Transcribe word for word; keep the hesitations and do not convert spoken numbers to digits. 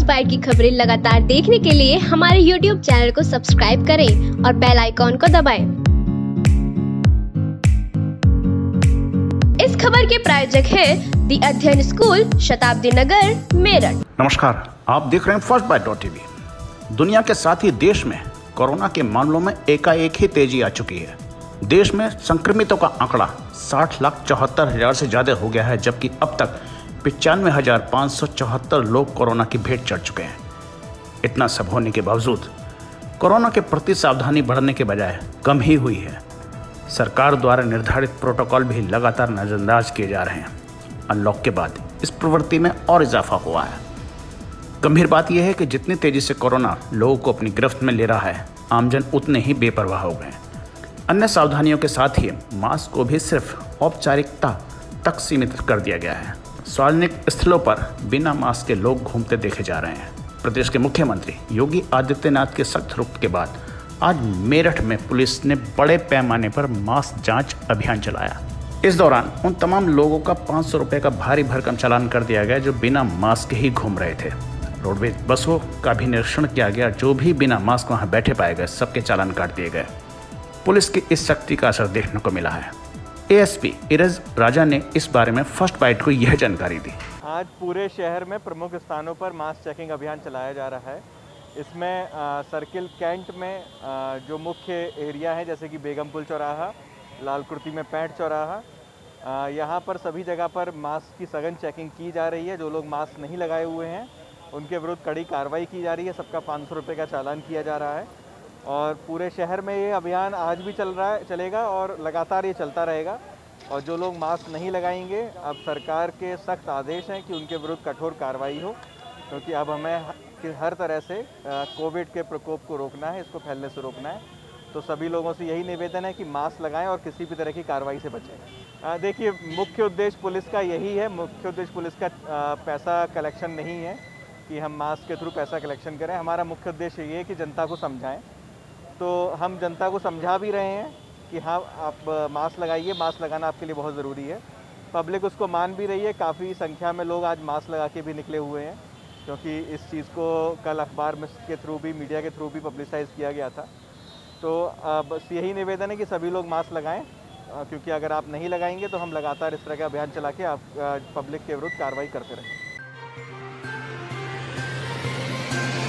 First bite की खबरें लगातार देखने के लिए हमारे यूट्यूब चैनल को सब्सक्राइब करें और बेल आइकॉन को दबाएं। इस खबर के प्रायोजक है दी अध्ययन स्कूल, शताब्दी नगर, मेरठ। नमस्कार, आप देख रहे हैं फर्स्ट बाइट डॉट टीवी। दुनिया के साथ ही देश में कोरोना के मामलों में एकाएक ही तेजी आ चुकी है। देश में संक्रमितों का आंकड़ा साठ लाख चौहत्तर हजार से ज्यादा हो गया है, जबकि अब तक पचानवे हजार पाँच सौ चौहत्तर लोग कोरोना की भेंट चढ़ चुके हैं। इतना सब होने के बावजूद कोरोना के प्रति सावधानी बढ़ने के बजाय कम ही हुई है। सरकार द्वारा निर्धारित प्रोटोकॉल भी लगातार नजरअंदाज किए जा रहे हैं। अनलॉक के बाद इस प्रवृत्ति में और इजाफा हुआ है। गंभीर बात यह है कि जितनी तेजी से कोरोना लोगों को अपनी गिरफ्त में ले रहा है, आमजन उतने ही बेपरवाह हो गए। अन्य सावधानियों के साथ ही मास्क को भी सिर्फ औपचारिकता तक सीमित कर दिया गया है। सार्वजनिक स्थलों पर बिना मास्क के लोग घूमते देखे जा रहे हैं। प्रदेश के मुख्यमंत्री योगी आदित्यनाथ के सख्त रुख के बाद आज मेरठ में पुलिस ने बड़े पैमाने पर मास्क जांच अभियान चलाया। इस दौरान उन तमाम लोगों का पाँच सौ रुपये का भारी भरकम चालान कर दिया गया जो बिना मास्क ही घूम रहे थे। रोडवेज बसों का भी निरीक्षण किया गया। जो भी बिना मास्क वहां बैठे पाए गए, सबके चालान काट दिए गए। पुलिस की इस सख्ती का असर देखने को मिला है। एएसपी इरज राजा ने इस बारे में फर्स्ट बाइट को यह जानकारी दी। आज पूरे शहर में प्रमुख स्थानों पर मास्क चेकिंग अभियान चलाया जा रहा है। इसमें आ, सर्किल कैंट में आ, जो मुख्य एरिया है, जैसे कि बेगमपुल चौराहा, लाल कुर्ती में पैंट चौराहा, यहाँ पर सभी जगह पर मास्क की सघन चेकिंग की जा रही है। जो लोग मास्क नहीं लगाए हुए हैं उनके विरुद्ध कड़ी कार्रवाई की जा रही है। सबका पाँच सौ रुपये का चालान किया जा रहा है और पूरे शहर में ये अभियान आज भी चल रहा है चलेगा और लगातार ये चलता रहेगा। और जो लोग मास्क नहीं लगाएंगे, अब सरकार के सख्त आदेश हैं कि उनके विरुद्ध कठोर कार्रवाई हो, क्योंकि अब हमें हर तरह से कोविड के प्रकोप को रोकना है, इसको फैलने से रोकना है। तो सभी लोगों से यही निवेदन है कि मास्क लगाएं और किसी भी तरह की कार्रवाई से बचें। देखिए, मुख्य उद्देश्य पुलिस का यही है। मुख्य उद्देश्य पुलिस का आ, पैसा कलेक्शन नहीं है कि हम मास्क के थ्रू पैसा कलेक्शन करें। हमारा मुख्य उद्देश्य ये है कि जनता को समझाएं। तो हम जनता को समझा भी रहे हैं कि हाँ, आप मास्क लगाइए, मास्क लगाना आपके लिए बहुत ज़रूरी है। पब्लिक उसको मान भी रही है। काफ़ी संख्या में लोग आज मास्क लगा के भी निकले हुए हैं, क्योंकि इस चीज़ को कल अखबार में के थ्रू भी, मीडिया के थ्रू भी पब्लिसाइज़ किया गया था। तो बस यही निवेदन है कि सभी लोग मास्क लगाएं, क्योंकि अगर आप नहीं लगाएंगे तो हम लगातार इस तरह का अभियान चला के आप पब्लिक के विरुद्ध कार्रवाई करते रहें।